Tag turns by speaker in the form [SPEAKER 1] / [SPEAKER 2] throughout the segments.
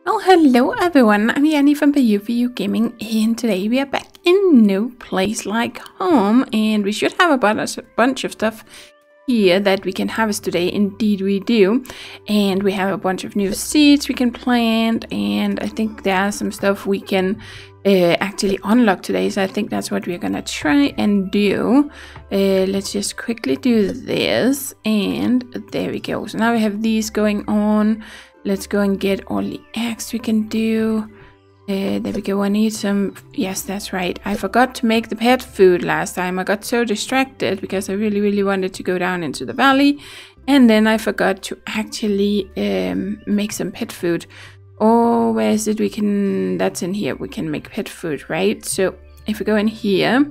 [SPEAKER 1] Well, hello everyone, I'm Yanni from PewView Gaming, and today we are back in No Place Like Home, and we should have a bunch of stuff here that we can harvest today. Indeed we do. And we have a bunch of new seeds we can plant, and I think there's some stuff we can actually unlock today, so I think that's what we're gonna try and do. Let's just quickly do this, and there we go. So now we have these going on. Let's go and get all the eggs we can do. There we go. I need some. Yes, that's right. I forgot to make the pet food last time. I got so distracted because I really wanted to go down into the valley. And then I forgot to actually make some pet food. Oh, where is it? We can. That's in here. We can make pet food, right? So if we go in here.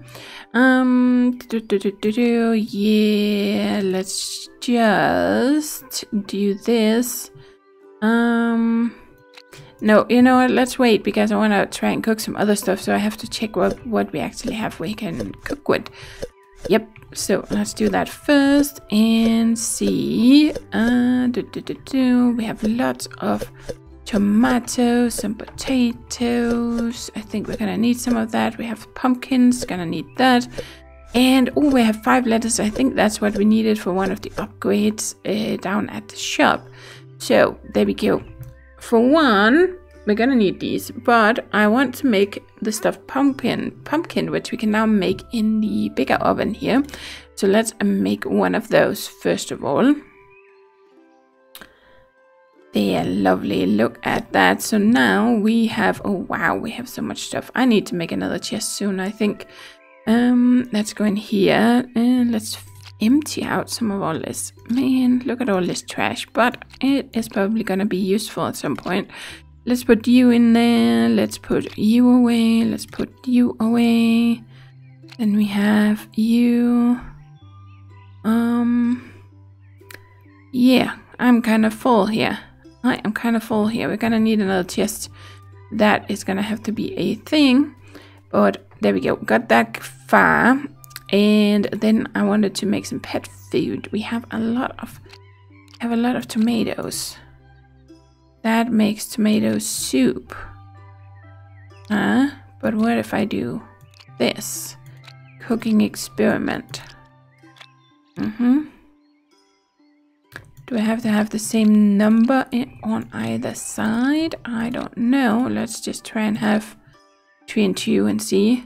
[SPEAKER 1] Yeah, let's just do this. No, you know what, let's wait because I want to try and cook some other stuff, so I have to check what we actually have we can cook with. Yep, so let's do that first and see. We have lots of tomatoes, some potatoes. I think we're gonna need some of that. We have pumpkins, gonna need that. And oh, we have 5 lettuce. I think that's what we needed for one of the upgrades down at the shop. So there we go. For one, we're gonna need these, but I want to make the stuffed pumpkin, which we can now make in the bigger oven here. So let's make one of those first of all. There, lovely. Look at that. So now we have, oh wow, we have so much stuff. I need to make another chest soon, I think. Let's go in here and let's empty out some of all this. Man, look at all this trash, but it is probably gonna be useful at some point. Let's put you in there. Let's put you away. Let's put you away. Then we have you. Yeah, I'm kind of full here. I am kind of full here. We're gonna need another chest. That is gonna have to be a thing. But there we go. Got that far. And then I wanted to make some pet food. We have a lot of tomatoes. That makes tomato soup. But what if I do this? Cooking experiment. Do I have to have the same number on either side? I don't know. Let's just try and have 3 and 2 and see.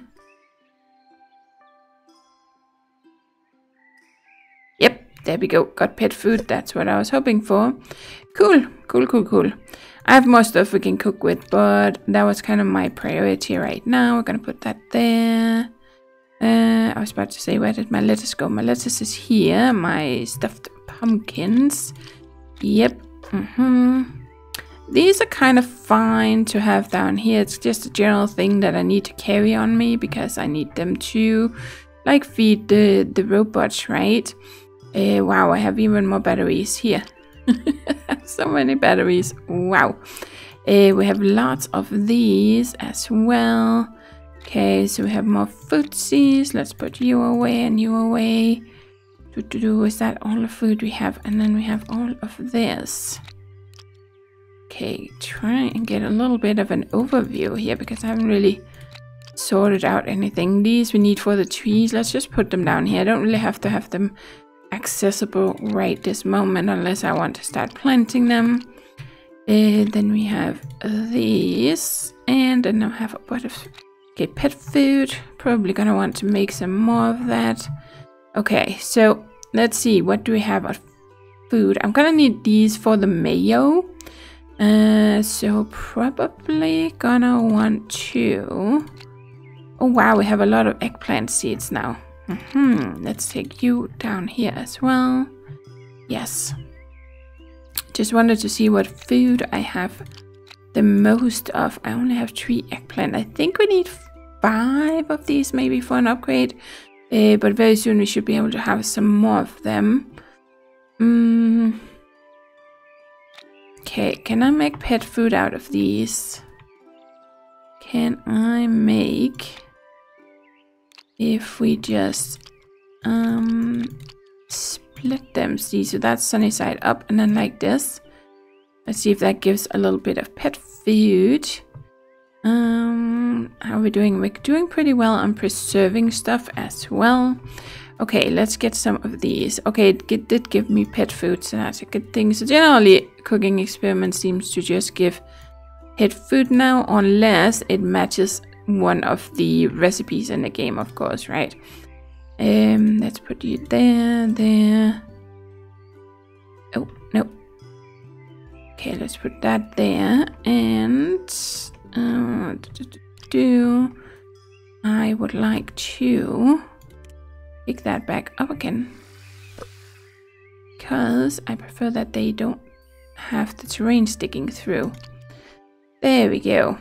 [SPEAKER 1] There we go, got pet food, that's what I was hoping for. Cool. I have more stuff we can cook with, but that was kind of my priority right now. We're gonna put that there. I was about to say, where did my lettuce go? My lettuce is here, my stuffed pumpkins. Yep, These are kind of fine to have down here. It's just a general thing that I need to carry on me because I need them to, like, feed the robots, right? Wow, I have even more batteries here. So many batteries. Wow. We have lots of these as well. Okay, so we have more foodsies. Let's put you away and you away. Is that all the food we have? And then we have all of this. Okay, try and get a little bit of an overview here because I haven't really sorted out anything. These we need for the trees. Let's just put them down here. I don't really have to have them accessible right this moment unless I want to start planting them. Then we have these, and then I have a bunch of pet food. Probably gonna want to make some more of that. Okay, so let's see, what do we have of food? I'm gonna need these for the mayo, so probably gonna want to. Oh wow, we have a lot of eggplant seeds now. Let's take you down here as well. Yes. Just wanted to see what food I have the most of. I only have 3 eggplant. I think we need 5 of these maybe for an upgrade. But very soon we should be able to have some more of them. Okay, can I make pet food out of these? Can I make... If we just split them, see, so that's sunny side up and then like this. Let's see if that gives a little bit of pet food. How are we doing? We're doing pretty well on preserving stuff as well. Okay, let's get some of these. Okay, it did give me pet food, so that's a good thing. So generally, cooking experiment seems to just give pet food now, unless it matches one of the recipes in the game, of course, right? Let's put you there. Oh, no. Okay, let's put that there, and I would like to pick that back up again, because I prefer that they don't have the terrain sticking through. There we go.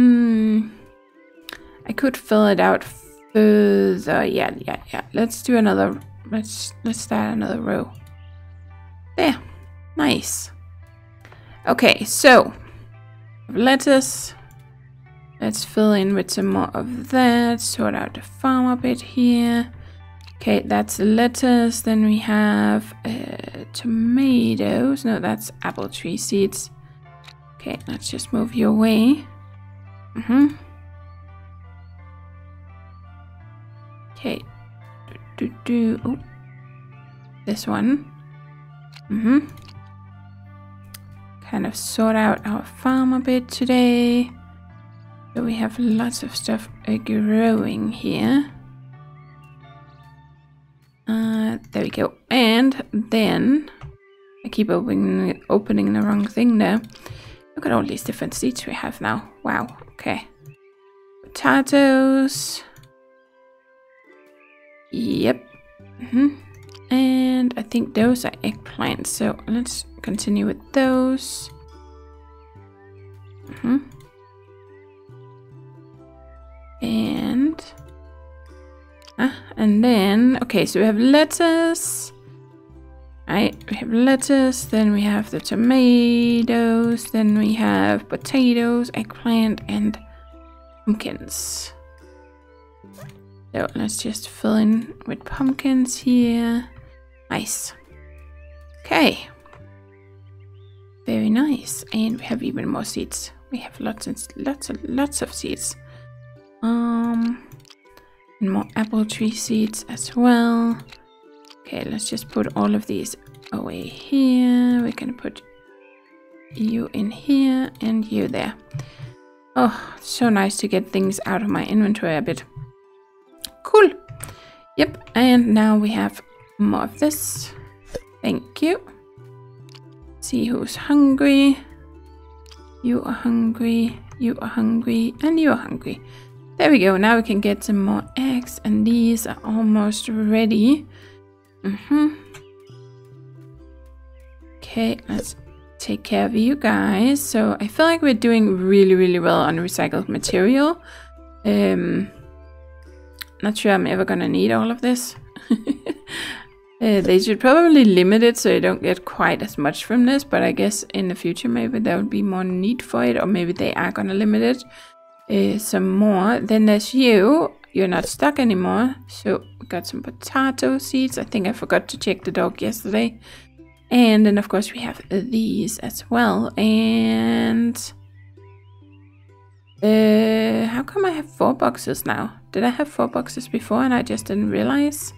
[SPEAKER 1] I could fill it out further. Yeah. Let's do another. Let's start another row. There. Nice. Okay, so lettuce. Let's fill in with some more of that. Sort out the farm a bit here. Okay, that's lettuce. Then we have tomatoes. No, that's apple tree seeds. Okay, let's just move you away. Okay. Oh. This one. Kind of sort out our farm a bit today. So we have lots of stuff growing here. There we go. And then I keep opening the wrong thing there. Look at all these different seeds we have now. Wow. Okay. Potatoes. Yep. And I think those are eggplants. So let's continue with those. And then, okay, so we have lettuce. Right, we have lettuce, then we have the tomatoes, then we have potatoes, eggplant, and pumpkins. So let's just fill in with pumpkins here. Nice. Okay. Very nice. And we have even more seeds. We have lots of seeds. And more apple tree seeds as well. Okay, let's just put all of these away here. We're gonna put you in here and you there. Oh, so nice to get things out of my inventory a bit. Cool. Yep, and now we have more of this. Thank you. See who's hungry. You are hungry, you are hungry, and you are hungry. There we go. Now we can get some more eggs, and these are almost ready. Okay, let's take care of you guys. So I feel like we're doing really well on recycled material. Not sure I'm ever gonna need all of this. They should probably limit it so you don't get quite as much from this, but I guess in the future maybe there will be more need for it, or maybe they are gonna limit it some more. Then there's you're not stuck anymore. So we got some potato seeds. I think I forgot to check the dog yesterday. And then of course we have these as well. And how come I have 4 boxes now? Did I have 4 boxes before and I just didn't realize?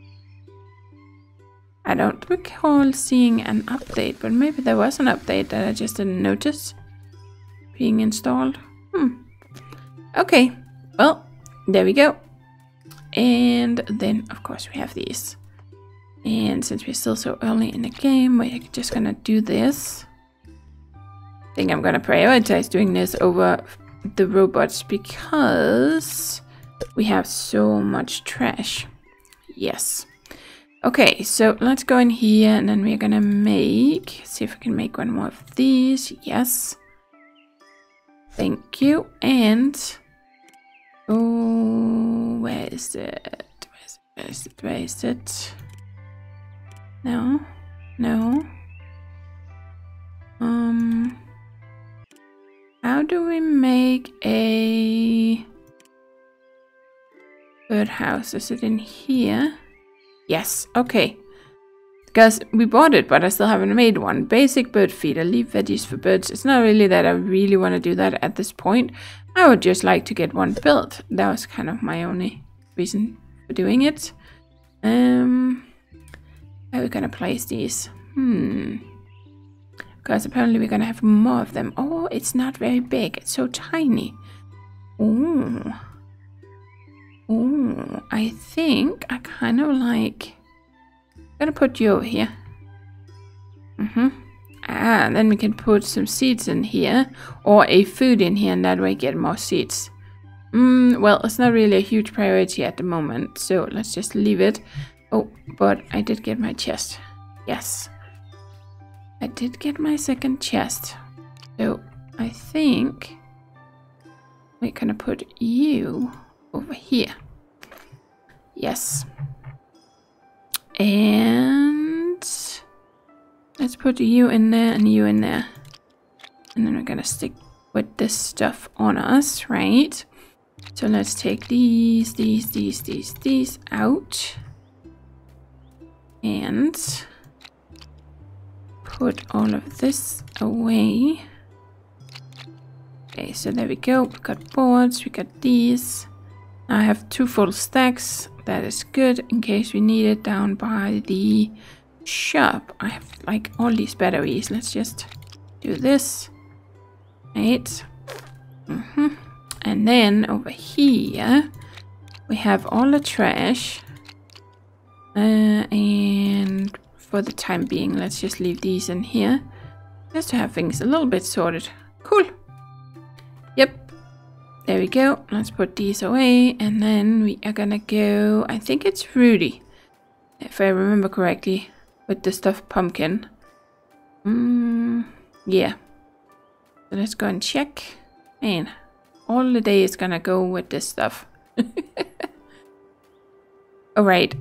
[SPEAKER 1] I don't recall seeing an update, but maybe there was an update that I just didn't notice being installed. Okay, well, there we go. And then, of course, we have these. And since we're still so early in the game, we're just gonna do this. I think I'm gonna prioritize doing this over the robots because we have so much trash. Yes. Okay, so let's go in here and then we're gonna see if we can make one more of these. Yes. Thank you. And oh, where is it? Where is it? No. How do we make a birdhouse? Is it in here? Yes, okay. because we bought it, but I still haven't made one. Basic bird feeder, leave veggies for birds. It's not really that I really want to do that at this point. I would just like to get one built. That was kind of my only reason for doing it. How are we gonna place these? Because apparently we're gonna have more of them. Oh, it's not very big. It's so tiny. Oh, I think I kind of like... I'm gonna put you over here. And then we can put some seeds in here, or a food in here, and that way get more seeds. Well, it's not really a huge priority at the moment, so let's just leave it. Oh, but I did get my chest. Yes, I did get my second chest. So I think we're gonna put you over here. Yes. And let's put you in there and you in there. And then we're gonna stick with this stuff on us, right? So let's take these out. And put all of this away. Okay, so there we go. We got boards, we got these. Now I have 2 full stacks. That is good in case we need it down by the shop. I have like all these batteries. Let's just do this. Right. And then over here we have all the trash. And for the time being, let's just leave these in here. Just to have things a little bit sorted. Cool. Yep. There we go. Let's put these away. And then we are gonna go... I think it's Rudy, if I remember correctly, with the stuffed pumpkin. Yeah. So let's go and check. Man, all the day is gonna go with this stuff. Alright.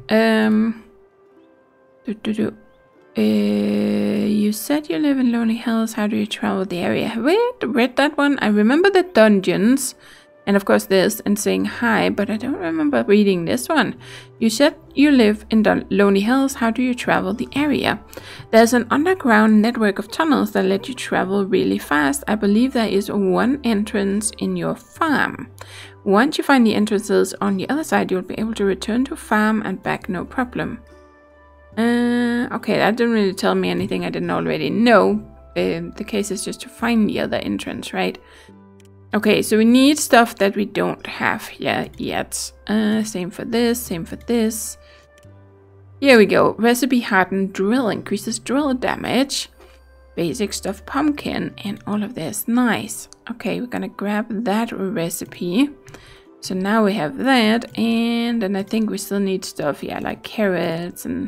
[SPEAKER 1] You said you live in Lonely Hills. How do you travel the area? Have we read that one? I remember the dungeons. And of course this and saying hi, but I don't remember reading this one. You said you live in the Lonely Hills. How do you travel the area? There's an underground network of tunnels that let you travel really fast. I believe there is one entrance in your farm. Once you find the entrances on the other side, you'll be able to return to farm and back no problem. Okay, that didn't really tell me anything I didn't already know. The case is just to find the other entrance, right? Okay, so we need stuff that we don't have here yet. Same for this, same for this. Here we go. Recipe hardened drill increases drill damage. Basic stuffed pumpkin and all of this. Nice. Okay, we're gonna grab that recipe. So now we have that, and then I think we still need stuff, yeah, like carrots and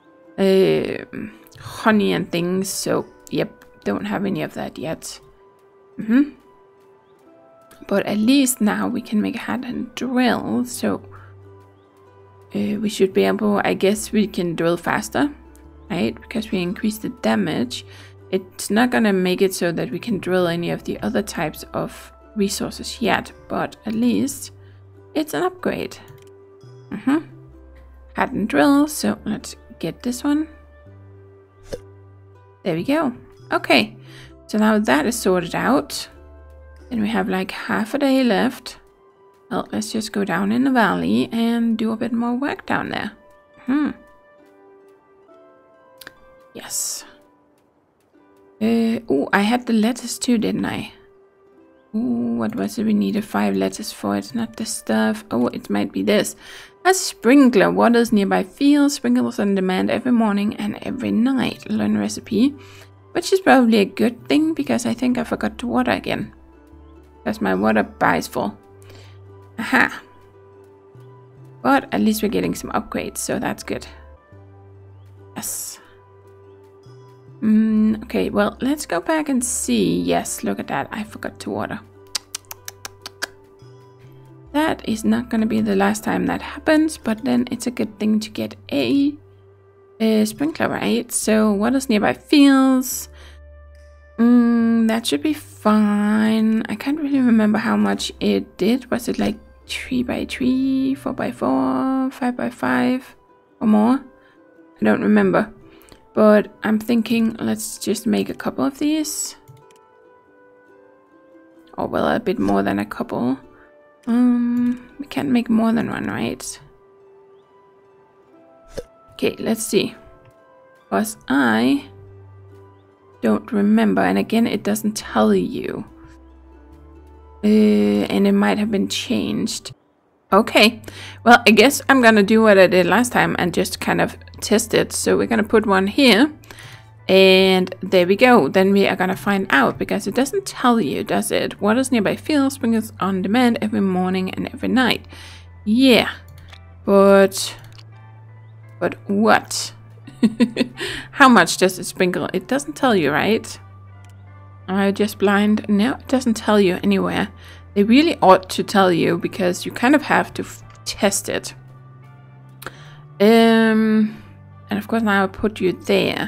[SPEAKER 1] honey and things. So, yep, don't have any of that yet. But at least now we can make a hardened drill, so we should be able, I guess we can drill faster, right? Because we increase the damage. It's not gonna make it so that we can drill any of the other types of resources yet, but at least it's an upgrade. Hardened drill, so let's get this one. There we go. Okay, so now that is sorted out. And we have like half a day left. Well, let's just go down in the valley and do a bit more work down there. Yes. Oh, I had the lettuce too, didn't I? Ooh, what was it? We needed 5 lettuce for. It's not the stuff. Oh, it might be this. A sprinkler waters nearby fields. Sprinkles on demand every morning and every night. Learn recipe. Which is probably a good thing because I think I forgot to water again. Because my water bar is full. Aha. But at least we're getting some upgrades, so that's good. Yes. Okay, well, let's go back and see. Yes, look at that. I forgot to water. That is not going to be the last time that happens, but then it's a good thing to get a sprinkler, right? So, what is nearby fields? That should be fine. I can't really remember how much it did. Was it like 3 by 3, 4 by 4, 5 by 5 or more? I don't remember. But I'm thinking, let's just make a couple of these. Or well, a bit more than a couple. We can't make more than one, right? Okay, let's see. Because I don't remember, and again, it doesn't tell you. And it might have been changed. Okay, well, I guess I'm gonna do what I did last time and just kind of test it. So we're gonna put one here, and there we go. Then we are gonna find out, because it doesn't tell you, does it? Waters nearby fields sprinkles on demand every morning and every night. Yeah, but what? How much does it sprinkle? It doesn't tell you, right? Am I just blind? No, it doesn't tell you anywhere. They really ought to tell you, because you kind of have to test it. And of course now I put you there.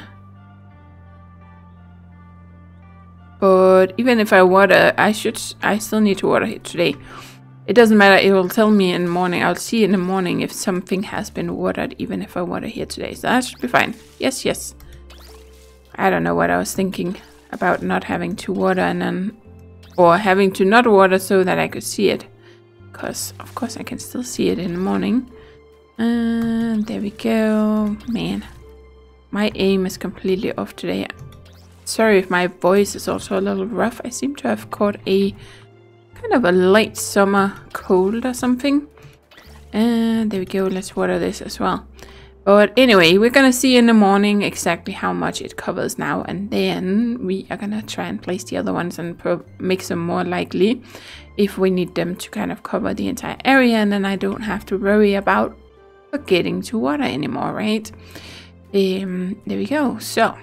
[SPEAKER 1] But even if I water, I still need to water it today. It doesn't matter, it will tell me in the morning. I'll see in the morning if something has been watered, even if I water here today. So that should be fine. Yes, yes. I don't know what I was thinking about not having to water and then... Or having to not water so that I could see it. Because, of course, I can still see it in the morning. And there we go. Man, my aim is completely off today. Sorry if my voice is also a little rough. I seem to have caught a kind of a late summer cold or something. And there we go. Let's water this as well. But anyway, we're gonna see in the morning exactly how much it covers now, and then we are gonna try and place the other ones and make them more likely if we need them to kind of cover the entire area, and then I don't have to worry about forgetting to water anymore, right? There we go. So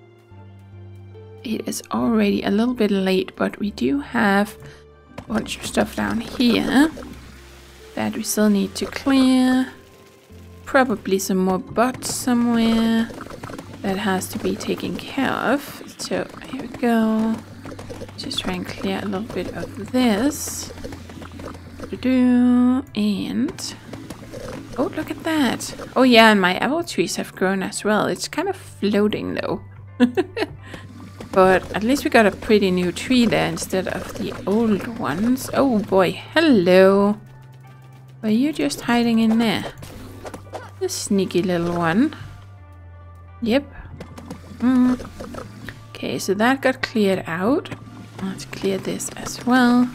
[SPEAKER 1] it is already a little bit late, but we do have a bunch of stuff down here that we still need to clear. Probably some more bots somewhere that has to be taken care of. So here we go. Just try and clear a little bit of this. And oh, look at that. Oh yeah, and my apple trees have grown as well. It's kind of floating though. But at least we got a pretty new tree there instead of the old ones. Oh boy, hello. Were you just hiding in there? The sneaky little one. Yep. Okay, so that got cleared out. Let's clear this as well.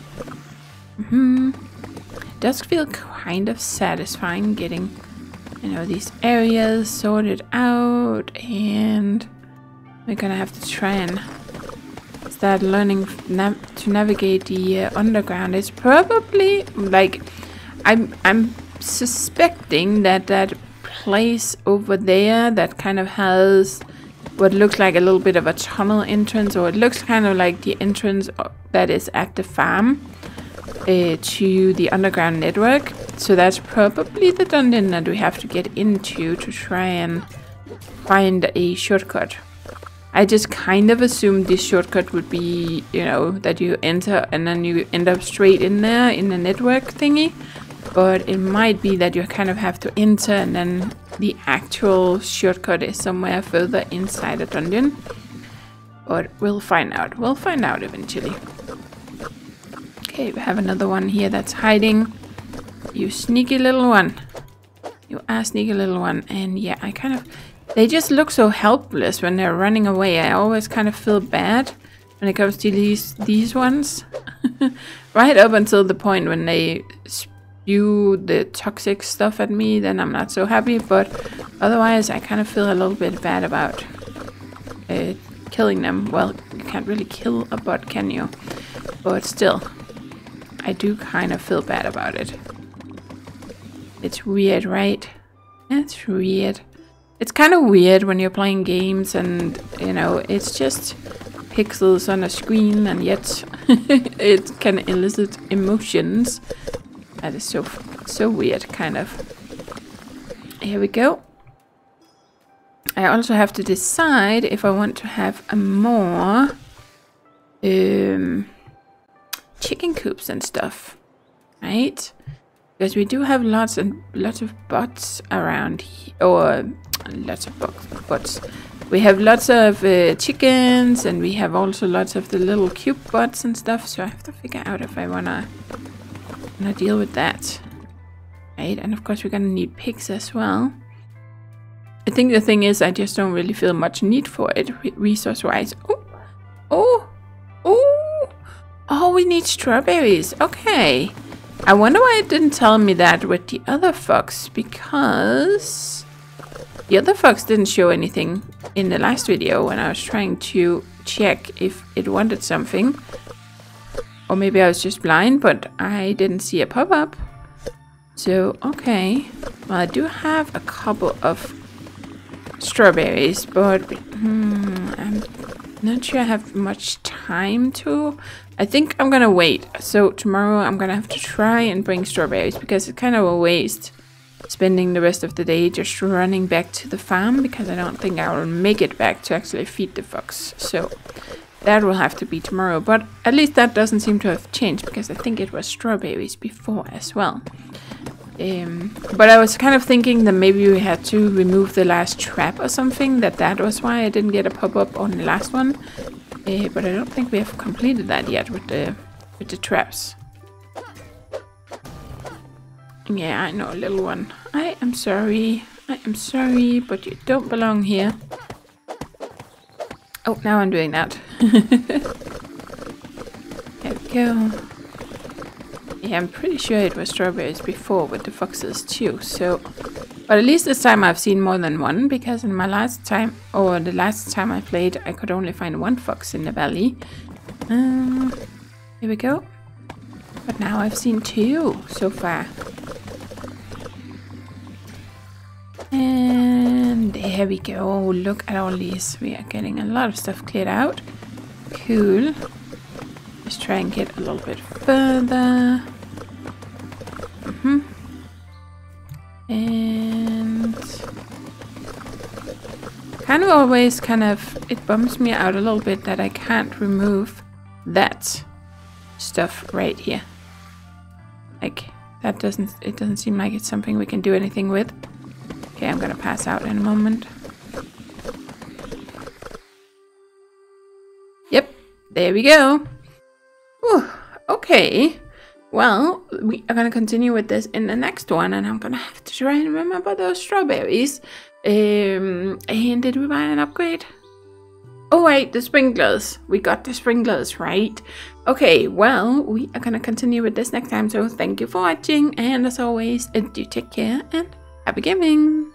[SPEAKER 1] It does feel kind of satisfying getting, you know, these areas sorted out, and we're gonna have to try and start learning to navigate the underground. It's probably like I'm suspecting that that place over there that kind of has what looks like a little bit of a tunnel entrance, or it looks kind of like the entrance that is at the farm to the underground network. So that's probably the dungeon that we have to get into to try and find a shortcut. I just kind of assumed this shortcut would be, you know, that you enter and then you end up straight in there in the network thingy. But it might be that you kind of have to enter and then the actual shortcut is somewhere further inside the dungeon. But we'll find out. We'll find out eventually. Okay, we have another one here that's hiding. You sneaky little one. You are sneaky little one. And yeah, I kind of... They just look so helpless when they're running away. I always kind of feel bad when it comes to these ones. Right up until the point when they... spew the toxic stuff at me, then I'm not so happy, but otherwise I kind of feel a little bit bad about killing them. Well, you can't really kill a bot, can you? But still, I do kind of feel bad about it. It's weird, right? It's weird. It's kind of weird when you're playing games and, you know, it's just pixels on a screen, and yet it can elicit emotions. That is so weird, kind of. Here we go. I also have to decide if I want to have a more chicken coops and stuff, right? Because we do have lots and lots of bots around here, or lots of bots. We have lots of chickens, and we have also lots of the little cube bots and stuff. So I have to figure out if I wanna deal with that, right? And of course we're gonna need pigs as well. I think the thing is, I just don't really feel much need for it resource-wise. Oh, we need strawberries. Okay. I wonder why it didn't tell me that with the other fox, because the other fox didn't show anything in the last video when I was trying to check if it wanted something. Or maybe I was just blind, but I didn't see a pop-up. So, okay. Well, I do have a couple of strawberries, but I'm not sure I have much time to. I think I'm gonna wait. So tomorrow I'm gonna have to try and bring strawberries, because it's kind of a waste spending the rest of the day just running back to the farm, because I don't think I will make it back to actually feed the fox. So that will have to be tomorrow, but at least that doesn't seem to have changed, because I think it was strawberries before as well. But I was kind of thinking that maybe we had to remove the last trap or something, that was why I didn't get a pop-up on the last one. But I don't think we have completed that yet with the traps. Yeah, I know, little one. I am sorry, but you don't belong here. Oh, now I'm doing that. There we go. Yeah, I'm pretty sure it was strawberries before with the foxes too, so... But at least this time I've seen more than one, because in my last time, or the last time I played, I could only find one fox in the valley. Here we go. But now I've seen two so far. And there we go. Look at all these. We are getting a lot of stuff cleared out. Cool. Let's try and get a little bit further. And kind of always it bums me out a little bit that I can't remove that stuff right here. Like it doesn't seem like it's something we can do anything with. Okay, I'm gonna pass out in a moment. Yep, there we go. Whew, okay. Well, we are going to continue with this in the next one, and I'm going to have to try and remember those strawberries. And did we buy an upgrade? Oh wait, the sprinklers. We got the sprinklers, right? Okay, well, we are going to continue with this next time, so thank you for watching, and as always, do take care and happy gaming!